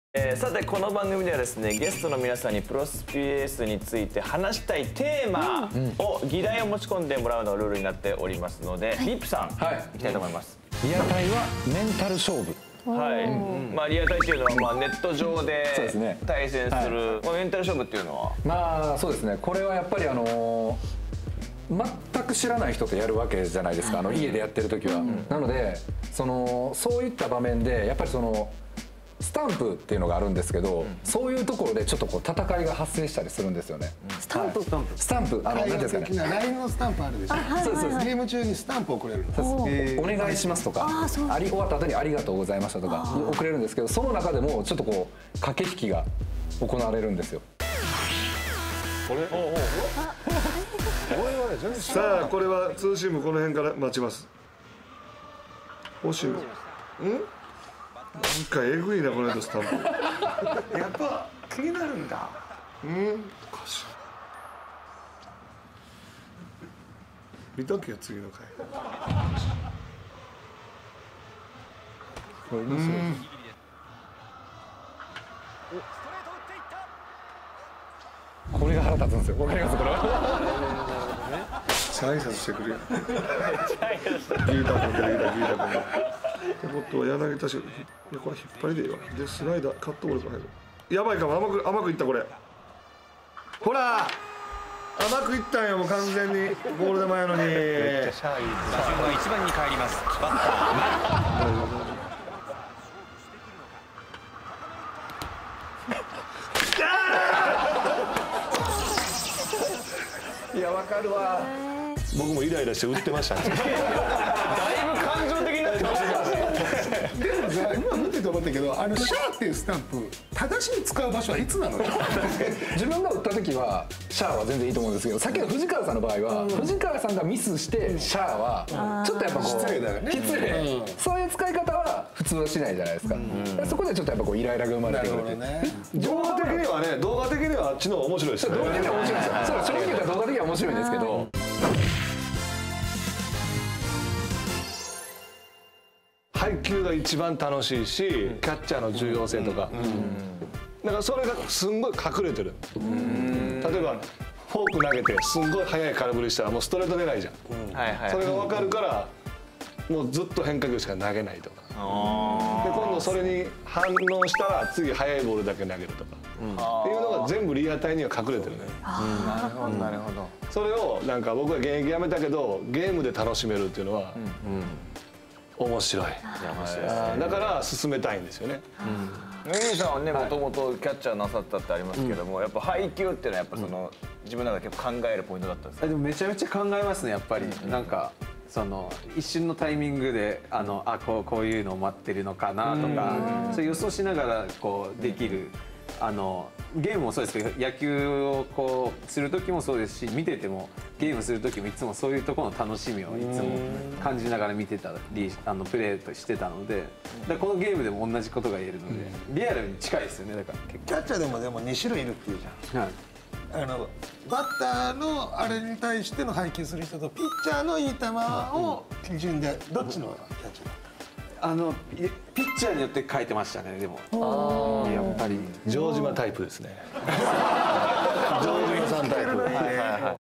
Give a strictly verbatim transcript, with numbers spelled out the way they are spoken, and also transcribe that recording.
えー、さてこの番組ではですねゲストの皆さんにプロスピエースについて話したいテーマを議題を持ち込んでもらうのがルールになっておりますので、はい、リップさん、はい、いきたいと思います。 リアタイはメンタル勝負。 はい、うん、まあリアタイっていうのはまあネット上で対戦する、まあ、メンタル勝負っていうのはまあそうですね、これはやっぱりあのー、全く知らない人とやるわけじゃないですか、あの家でやってる時は、うん、なのでそのそういった場面でやっぱりそのスタンプっていうのがあるんですけど、うん、そういうところでちょっとこう戦いが発生したりするんですよね。 スタンプ、 はい、スタンプ、あの何ですかね、 ライン のスタンプあるでしょ。そうです。ゲーム中にスタンプをくれるんです。 お願いしますとか、あり終わった後にありがとうございましたとか送れるんですけど、その中でもちょっとこう駆け引きが行われるんですよ。 これ？さあこれはツーシームこの辺から待ちます。フォーシーム。ん？なんかえぐいなこの間スタンプ。 やっぱ気になるんだ。 うん。おかしい。見とけよ次の回。これ面白い。 これが腹立つんですよ。わかりますこれは。 挨拶してくれよ。牛タンも出てきた牛タンも。ってことは柳田氏、いやこれ引っ張りでいいわ。でスライダーカットボールが入る。やばいかも、甘く甘くいったこれ。ほら甘くいったんよもう完全にボール球やのに。 打順はいちばんに帰ります。バッターいやわかるわ。 僕もイライラして打ってましたね。 だいぶ感情的になってましたよね。 でもさ今見てて思ったけど、あのシャーっていうスタンプ正しい使う場所はいつなの？ 自分が打った時はシャーは全然いいと思うんですけど、さっきの藤川さんの場合は、うん、藤川さんがミスしてシャーはちょっとやっぱこう失礼だよね。 失礼、うん、そういう使い方は普通はしないじゃないですか、うん、そこでちょっとやっぱこうイライラが生まれてくる。 動画的にはね、動画的にはあっちの方が面白いですね。 動画的には面白いですよ。そう、正直言ったら動画的には面白いんですけど。 配球が一番楽しいし、キャッチャーの重要性とか、だからそれがすんごい隠れてる。例えばフォーク投げてすんごい速い空振りしたらもうストレート出ないじゃん。それが分かるからもうずっと変化球しか投げないとか。で今度それに反応したら次速いボールだけ投げるとか、っていうのが全部リアタイには隠れてるね。 なるほどなるほど。 それをなんか僕は現役やめたけどゲームで楽しめるっていうのは面白い。だから進めたいんですよね。 ミニさんはねもともとキャッチャーなさったってありますけども、やっぱ配球っていうのはやっぱその自分の中で結構考えるポイントだったんですか？ でもめちゃめちゃ考えますねやっぱり。なんかその一瞬のタイミングであのあこうこういうのを待ってるのかなとか、それ予想しながらこうできる。あのゲームもそうですけど野球をこうする時もそうですし、見ててもゲームする時もいつもそういうところの楽しみをいつも感じながら見てたりあのプレーとしてたので、だこのゲームでも同じことが言えるのでリアルに近いですよね。だからキャッチャーでもでもに種類いるっていうじゃん。はい、あのバッターのあれに対しての配球する人とピッチャーのいい球を基準でどっちのキャッチャー？ あのピッチャーによって変えてましたね。でもやっぱり城島タイプですね。城島さんタイプ。